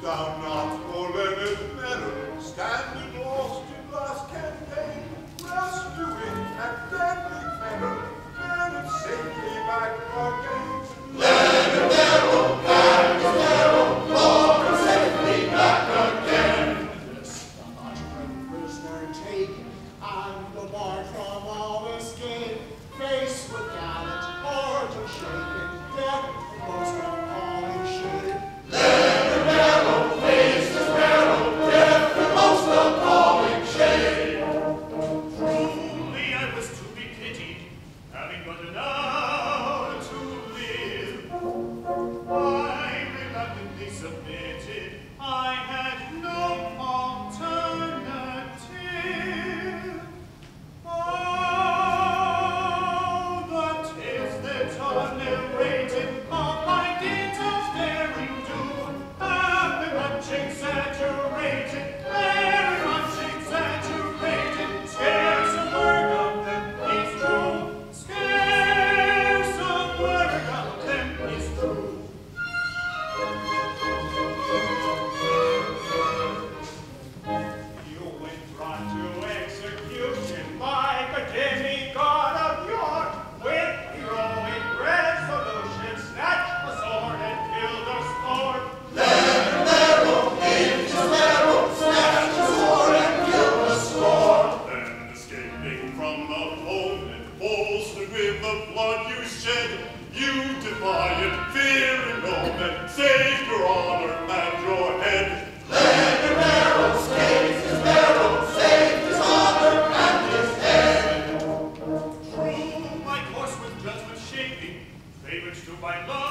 thou not, O learned Meryll, standing lost in last campaign, rescuing at deadly peril, and safely back again? Leonard Meryll, back to Meryll, Lord, safely back again. This the much prisoner taken, and the barred from all escape, face with gallant heart shaken, death most appalling shade. Leonard Meryll, face his peril, death the most appalling shade. Truly I was to be pitied, having but an hour to live. I reluctantly submitted, I had no alternative. Oh, the tales that are narrated of my deeds of daring do have been much exaggerated, very much exaggerated. Scarce a word of them is true. Scarce a word of them is true. You went brought to execution by the demigod of yore, with heroic resolution, snatched the sword and killed a score. Leonard Meryll, in his peril, snatched the sword and killed a score. And escaping from the foeman, bolstered with the blood you shed, you defiant, fearing no man, saved your honor and your head. Leonard Meryll escaped his peril, saved his honor and his head. True, my course with judgment shaping, favored to by love